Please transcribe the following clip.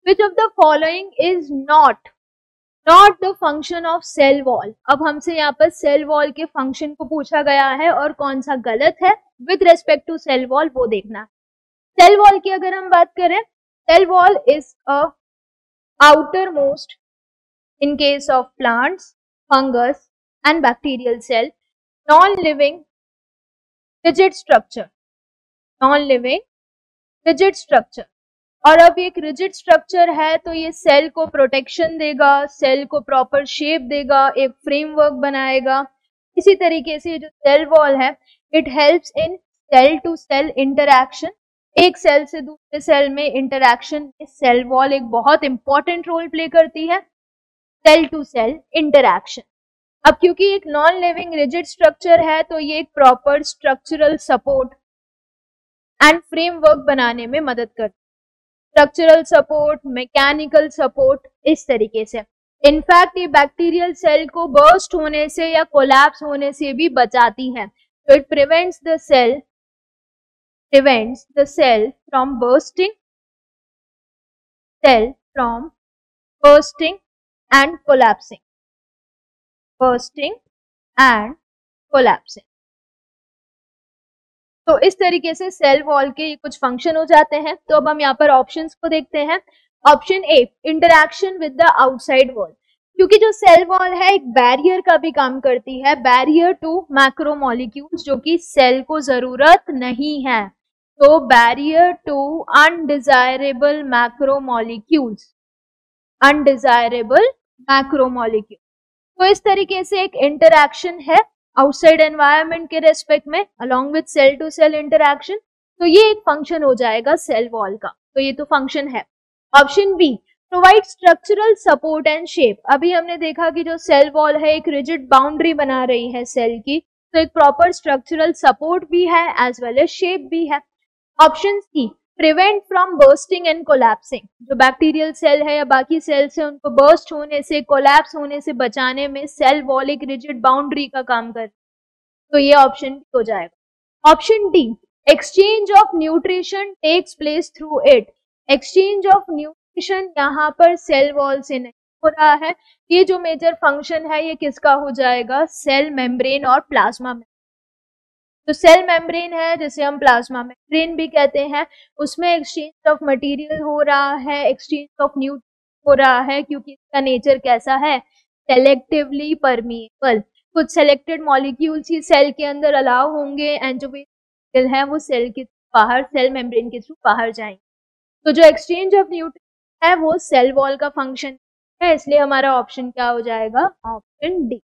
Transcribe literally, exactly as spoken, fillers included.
Which of the following is not not the function of cell wall. अब हमसे यहाँ पर सेल वॉल के फंक्शन को पूछा गया है और कौन सा गलत है with respect to cell wall वो देखना। सेल वॉल की अगर हम बात करें, cell wall is a outer most in case of plants, fungus and bacterial cell, non-living rigid structure, non-living rigid structure। और अब एक रिजिड स्ट्रक्चर है तो ये सेल को प्रोटेक्शन देगा, सेल को प्रॉपर शेप देगा, एक फ्रेमवर्क बनाएगा। इसी तरीके से जो सेल वॉल है it helps in cell to cell interaction, एक सेल से दूसरे सेल में इंटरैक्शन में सेल वॉल एक बहुत इंपॉर्टेंट रोल प्ले करती है, सेल टू सेल इंटरैक्शन। अब क्योंकि एक नॉन लिविंग रिजिड स्ट्रक्चर है तो ये एक proper structural support and framework बनाने में मदद करती है, स्ट्रक्चरल सपोर्ट, मैकेनिकल सपोर्ट, इस तरीके से। इनफैक्ट ये बैक्टीरियल सेल को बर्स्ट होने से या कोलैप्स होने से भी बचाती है। तो it prevents the cell prevents the cell from bursting cell from bursting and collapsing bursting and collapsing. तो इस तरीके से सेल वॉल के ये कुछ फंक्शन हो जाते हैं। तो अब हम यहाँ पर ऑप्शंस को देखते हैं। Option A, interaction with the outside world, क्योंकि जो सेल वॉल है एक बैरियर का भी काम करती है, बैरियर टू मैक्रोमोलिक्यूल्स जो कि सेल को जरूरत नहीं है। तो barrier to undesirable macromolecules, undesirable macromolecule. तो इस तरीके से एक इंटरैक्शन है आउटसाइड एनवायरनमेंट के रेस्पेक्ट में along with cell to cell interaction. तो ये एक फंक्शन हो जाएगा सेल वॉल का, तो ये तो फंक्शन है। Option B, provide structural support and shape. अभी हमने देखा कि जो सेल वॉल है एक रिजिड बाउंड्री बना रही है सेल की, तो एक प्रॉपर स्ट्रक्चरल सपोर्ट भी है एज वेल एज शेप भी है। Option C, prevent from bursting and collapsing, जो बैक्टीरियल सेल है या बाकी सेल्स है उनको बर्स्ट होने से, कोलैप्स होने से बचाने में सेल वॉल एक रिजिड बाउंड्री का काम करती है। तो ये ऑप्शन भी हो जाएगा। Option D, exchange of nutrition takes place through it. Exchange of nutrition यहाँ पर सेल वॉल से नहीं हो रहा है। ये जो मेजर फंक्शन है ये किसका हो जाएगा, सेल मेम्ब्रेन और प्लाज्मा में। तो सेल मेम्ब्रेन है जिसे हम प्लाज्मा मेम्ब्रेन भी कहते हैं, उसमें एक्सचेंज ऑफ मटेरियल हो रहा है, एक्सचेंज ऑफ न्यूट्रिएंट्स हो रहा है, क्योंकि इसका नेचर कैसा है, सेलेक्टिवली परमिएबल। कुछ सेलेक्टेड मॉलिक्यूल्स ही सेल के अंदर अलाउ होंगे एंड जो भी है वो सेल के बाहर, सेल मेम्ब्रेन के थ्रू बाहर जाएंगे। तो जो एक्सचेंज ऑफ न्यूट्रिएंट्स है वो सेल वॉल का फंक्शन है, इसलिए हमारा ऑप्शन क्या हो जाएगा, ऑप्शन डी।